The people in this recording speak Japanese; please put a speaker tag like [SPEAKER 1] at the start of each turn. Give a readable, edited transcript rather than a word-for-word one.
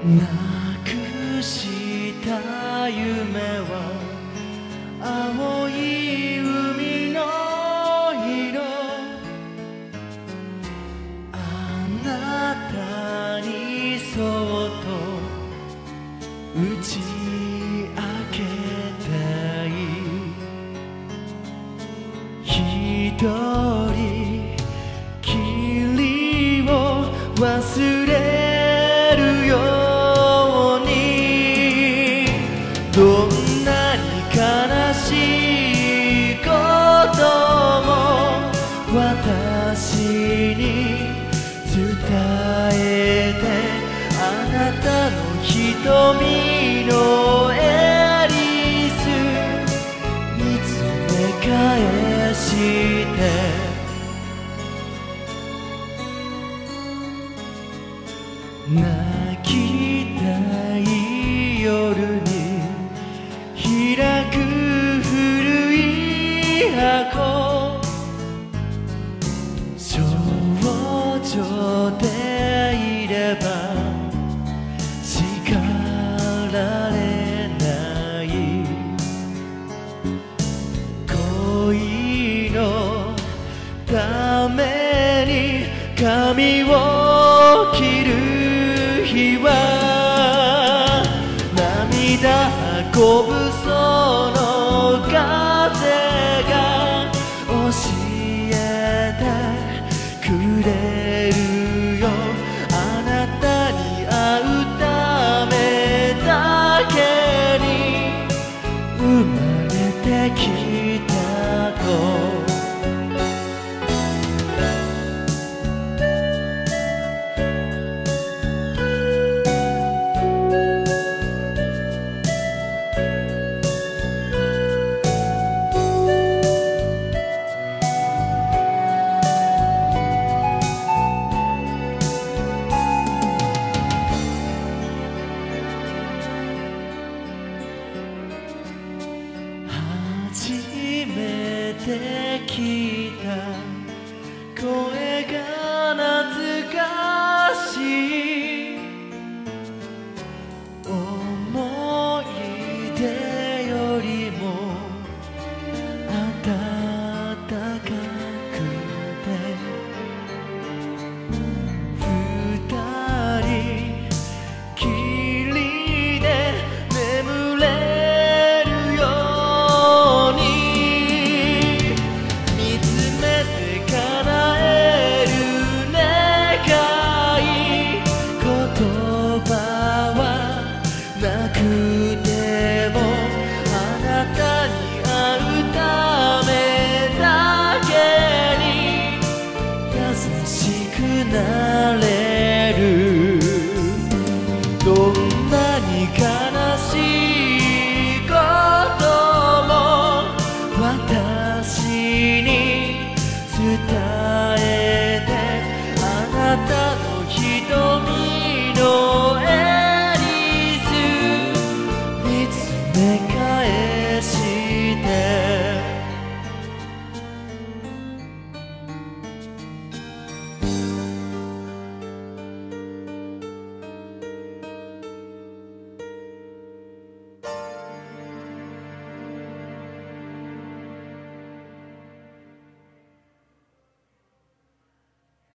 [SPEAKER 1] なくした夢は青い海の色、あなたにそっと打ち明けたい。一人きりを忘れるように、どんなに悲しいことも私に伝えて、あなたの瞳のエリス見つめ返して、泣きたい夜に開く古い箱、少女でいれば叱られない。恋のために髪を切る日は、涙こぶその風が教えてくれるよ。あなたに会うためだけに生まれてきたと。初めて聞いた声が懐かしい。思い出よりも暖かくて、二人きりで眠れるように、見つめて叶える願い、言葉はなくてもあなたに会うためだけに優しくなれる。どんなに悲しいことも私に伝えて、あなたの瞳のエリス見つめ